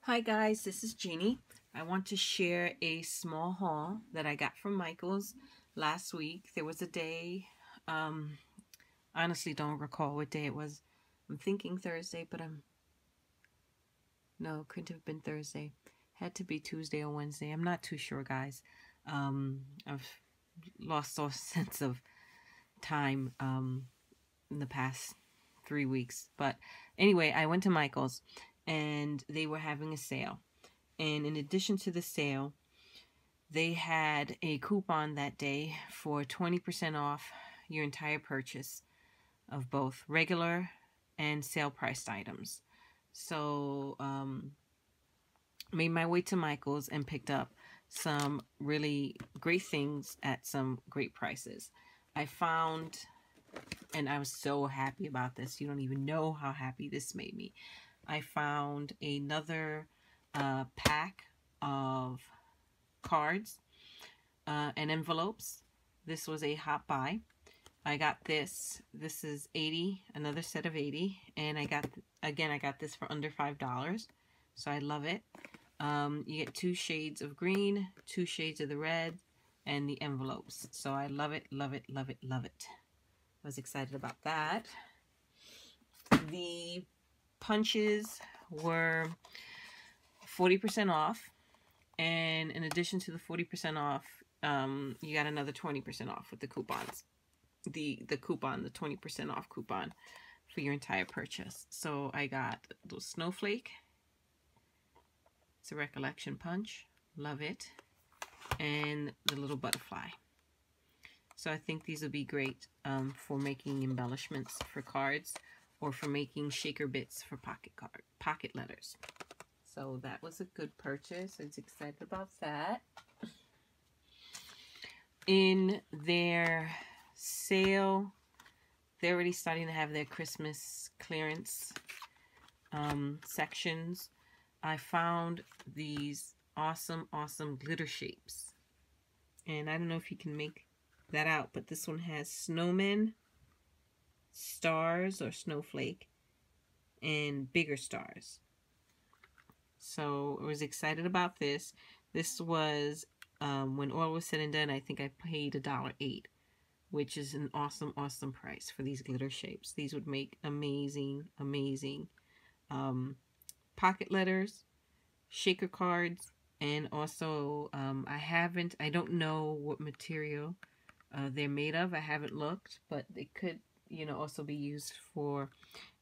Hi guys, this is Jeannie. I want to share a small haul that I got from Michael's last week. There was a day, honestly don't recall what day it was. I'm thinking Thursday, but no, it couldn't have been Thursday. Had to be Tuesday or Wednesday. I'm not too sure, guys. I've lost all sense of time in the past 3 weeks. But anyway, I went to Michael's and they were having a sale. And in addition to the sale, they had a coupon that day for 20% off your entire purchase of both regular and sale priced items. So made my way to Michael's and picked up some really great things at some great prices. I found, and I was so happy about this, you don't even know how happy this made me. I found another pack of cards and envelopes. This was a hot buy. I got this. This is 80, another set of 80, and I got this for under $5. So I love it. You get 2 shades of green, 2 shades of the red, and the envelopes. So I love it, love it, love it, love it. I was excited about that. The punches were 40% off, and in addition to the 40% off, you got another 20% off with the coupons. The coupon, the 20% off coupon for your entire purchase. So I got the snowflake. It's a recollection punch. Love it. And the little butterfly. So I think these will be great for making embellishments for cards or for making shaker bits for pocket letters. So that was a good purchase. I was excited about that. In their sale, they're already starting to have their Christmas clearance sections. I found these awesome glitter shapes. And I don't know if you can make that out, but this one has snowmen, stars or snowflake, and bigger stars. So I was excited about this. This was, when all was said and done, I think I paid $1.08, which is an awesome price for these glitter shapes. These would make amazing pocket letters, shaker cards, and also I don't know what material they're made of. I haven't looked, but they could, also be used for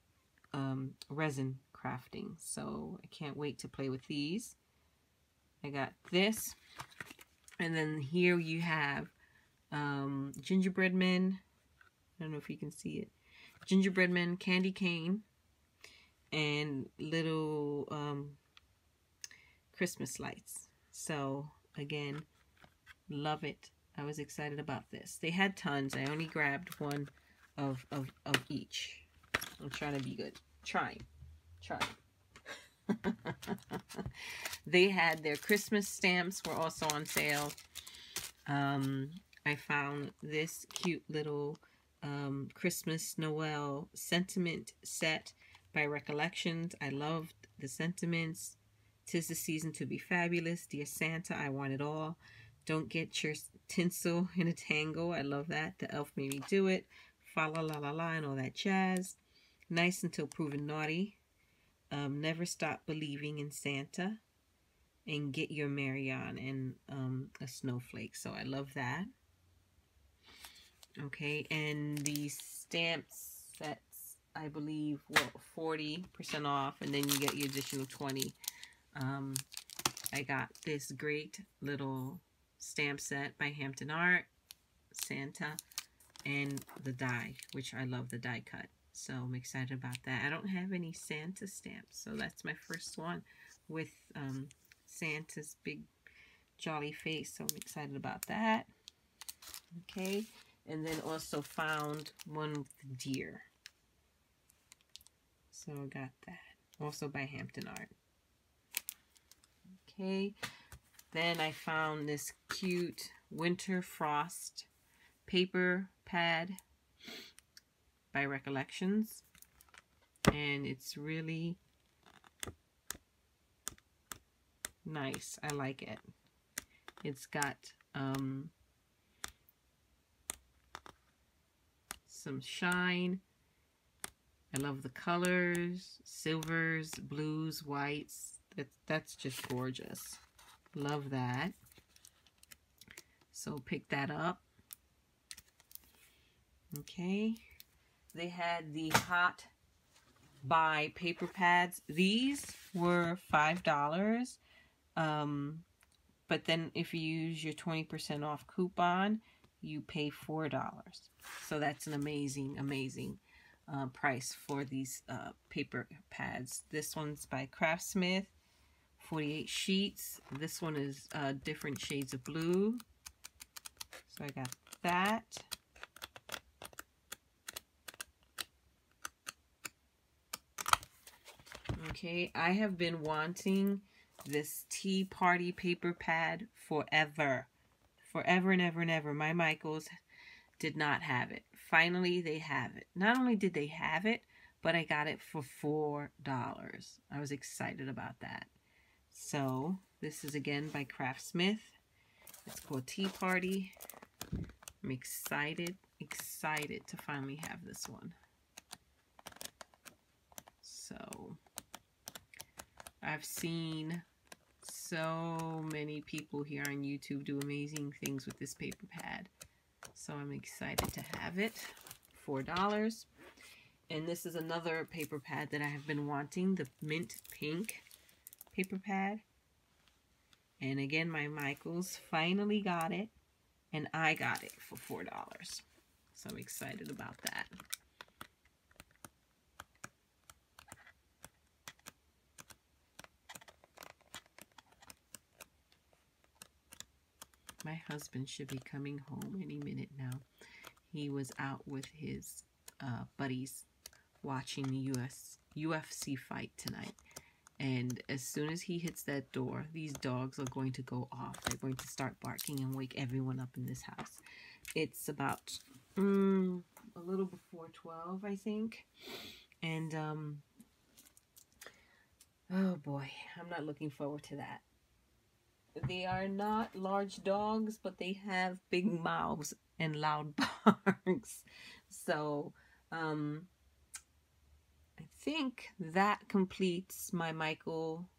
resin crafting. So I can't wait to play with these. I got this, and then here you have gingerbread men. I don't know if you can see it. Gingerbread men, candy cane, and little Christmas lights. So again, love it. I was excited about this. They had tons. I only grabbed one of each. I'm trying to be good. Try. They had their Christmas stamps were also on sale. I found this cute little Christmas Noel sentiment set by Recollections. I loved the sentiments. 'Tis the season to be fabulous. Dear Santa, I want it all. Don't get your tinsel in a tangle. I love that. The elf made me do it. Fa la la la la and all that jazz. Nice until proven naughty. Never stop believing in Santa. And get your Mary on, and a snowflake. So I love that. Okay, and the stamp sets, I believe, were 40% off, and then you get your additional 20. I got this great little stamp set by Hampton Art, Santa, and the die, which I love the die cut. So I'm excited about that. I don't have any Santa stamps, so that's my first one with Santa's big jolly face. So I'm excited about that. Okay, and then also found one with deer. So I got that. Also by Hampton Art. Okay, then I found this cute Winter Frost paper pad by Recollections, and it's really nice. I like it. It's got some shine. I love the colors, silvers, blues, whites. That's just gorgeous. Love that. So pick that up. Okay. They had the Hot Buy paper pads. These were $5. But then if you use your 20% off coupon, you pay $4. So that's an amazing, amazing price for these paper pads. This one's by Craftsmith, 48 sheets. This one is different shades of blue. So I got that. Okay, I have been wanting this Tea Party paper pad forever. Forever and ever and ever. My Michaels did not have it. Finally, they have it. Not only did they have it, but I got it for $4. I was excited about that. So, this is again by Craftsmith. It's called Tea Party. I'm excited to finally have this one. So, I've seen so many people here on YouTube do amazing things with this paper pad. So I'm excited to have it. $4. And this is another paper pad that I have been wanting, the mint pink paper pad. And again, my Michaels finally got it, and I got it for $4. So I'm excited about that. My husband should be coming home any minute now. He was out with his buddies watching the UFC fight tonight. And as soon as he hits that door, these dogs are going to go off. They're going to start barking and wake everyone up in this house. It's about a little before 12, I think. And, oh boy, I'm not looking forward to that. They are not large dogs, but they have big mouths and loud barks. So, I think that completes my Michael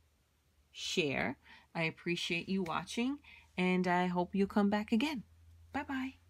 share. I appreciate you watching, and I hope you'll come back again. Bye-bye.